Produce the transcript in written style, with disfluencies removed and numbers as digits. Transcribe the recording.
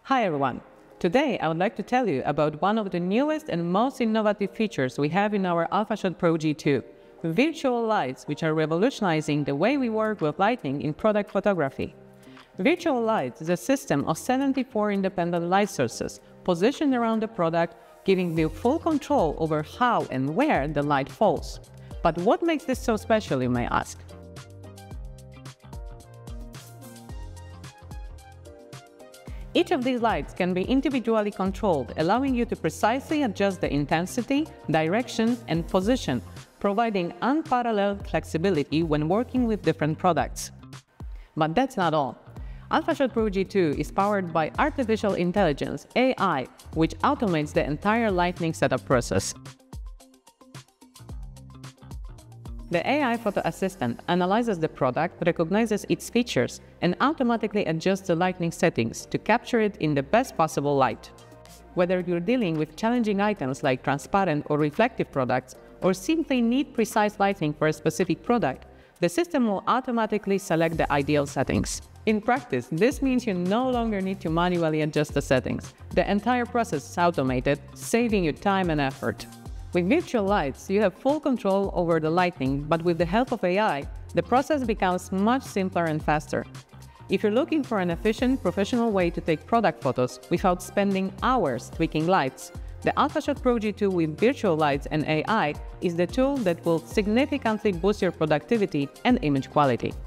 Hi everyone! Today I would like to tell you about one of the newest and most innovative features we have in our ALPHASHOT PRO G2, virtual lights, which are revolutionizing the way we work with lighting in product photography. Virtual lights is a system of 74 independent light sources positioned around the product, giving you full control over how and where the light falls. But what makes this so special, you may ask? Each of these lights can be individually controlled, allowing you to precisely adjust the intensity, direction, and position, providing unparalleled flexibility when working with different products. But that's not all. ALPHASHOT PRO G2 is powered by artificial intelligence, AI, which automates the entire lighting setup process. The AI photo assistant analyzes the product, recognizes its features, and automatically adjusts the lighting settings to capture it in the best possible light. Whether you're dealing with challenging items like transparent or reflective products, or simply need precise lighting for a specific product, the system will automatically select the ideal settings. In practice, this means you no longer need to manually adjust the settings. The entire process is automated, saving you time and effort. With virtual lights, you have full control over the lighting, but with the help of AI, the process becomes much simpler and faster. If you're looking for an efficient, professional way to take product photos without spending hours tweaking lights, the ALPHASHOT PRO G2 with virtual lights and AI is the tool that will significantly boost your productivity and image quality.